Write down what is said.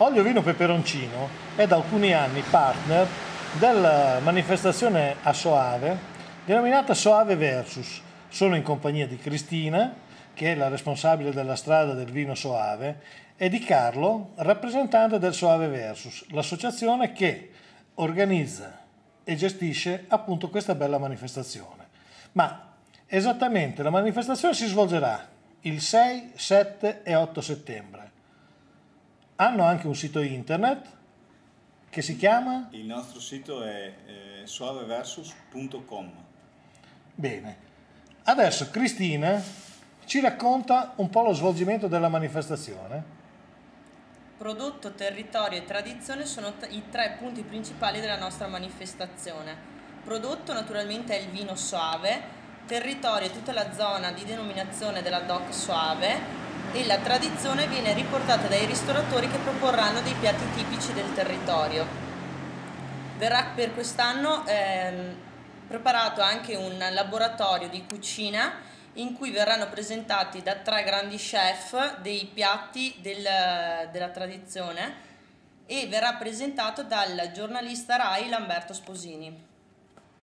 Olio Vino Peperoncino è da alcuni anni partner della manifestazione a Soave denominata Soave Versus. Sono in compagnia di Cristina, che è la responsabile della strada del vino Soave, e di Carlo, rappresentante del Soave Versus, l'associazione che organizza e gestisce appunto questa bella manifestazione. Ma esattamente la manifestazione si svolgerà il 6, 7 e 8 settembre. Hanno anche un sito internet che si chiama? Il nostro sito è soaveversus.com. Bene. Adesso Cristina ci racconta un po' lo svolgimento della manifestazione. Prodotto, territorio e tradizione sono i tre punti principali della nostra manifestazione. Prodotto naturalmente è il vino Soave, territorio è tutta la zona di denominazione della DOC Soave e la tradizione viene riportata dai ristoratori che proporranno dei piatti tipici del territorio. Verrà per quest'anno preparato anche un laboratorio di cucina in cui verranno presentati da tre grandi chef dei piatti della tradizione e verrà presentato dal giornalista Rai Lamberto Sposini.